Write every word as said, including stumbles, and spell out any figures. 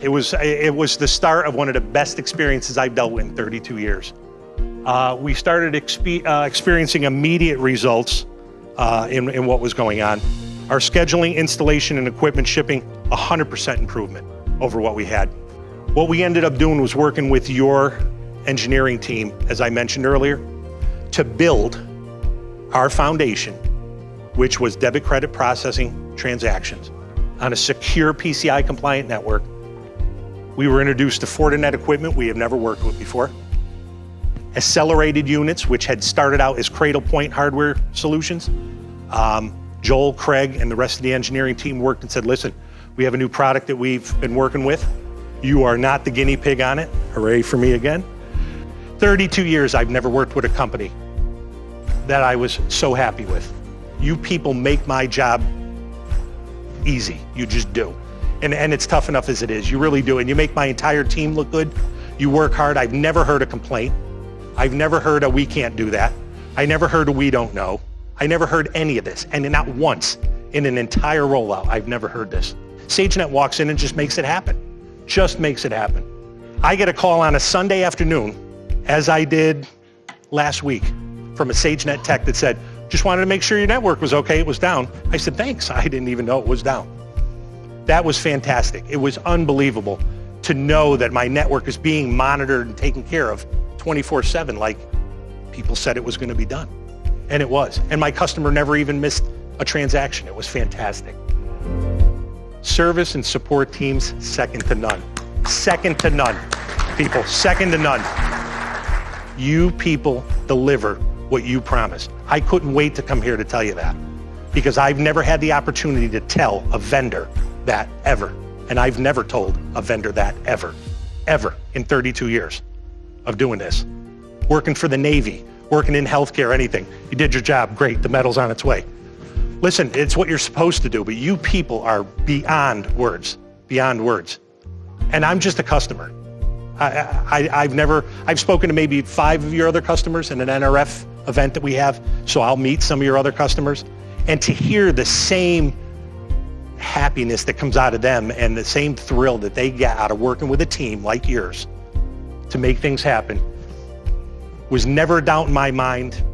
It was, it was the start of one of the best experiences I've dealt with in thirty-two years. Uh, we started expe uh, experiencing immediate results uh, in, in what was going on. Our scheduling, installation, and equipment shipping, one hundred percent improvement over what we had. What we ended up doing was working with your engineering team, as I mentioned earlier, to build our foundation, which was debit credit processing transactions on a secure P C I compliant network. We were introduced to Fortinet equipment we have never worked with before. Accelerated units, which had started out as Cradlepoint hardware solutions. Um, Joel, Craig, and the rest of the engineering team worked and said, listen, we have a new product that we've been working with. You are not the guinea pig on it. Hooray for me again. thirty-two years I've never worked with a company that I was so happy with. You people make my job easy, you just do. And, and it's tough enough as it is, you really do. And you make my entire team look good. You work hard. I've never heard a complaint. I've never heard a we can't do that. I never heard a we don't know. I never heard any of this. And not once in an entire rollout, I've never heard this. SageNet walks in and just makes it happen. Just makes it happen. I get a call on a Sunday afternoon, as I did last week, from a SageNet tech that said, just wanted to make sure your network was okay, it was down. I said, thanks, I didn't even know it was down. That was fantastic. It was unbelievable to know that my network is being monitored and taken care of twenty-four seven like people said it was going to be done. And it was. And my customer never even missed a transaction. It was fantastic. Service and support teams, second to none. Second to none, people, second to none. You people deliver what you promise. I couldn't wait to come here to tell you that, because I've never had the opportunity to tell a vendor that ever. And I've never told a vendor that ever, ever in thirty-two years of doing this. Working for the Navy, working in healthcare, anything. You did your job, great, the medal's on its way. Listen, it's what you're supposed to do, but you people are beyond words, beyond words. And I'm just a customer. I, I, I've never, I've spoken to maybe five of your other customers in an N R F event that we have, so I'll meet some of your other customers. And to hear the same happiness that comes out of them and the same thrill that they get out of working with a team like yours to make things happen was never a doubt in my mind.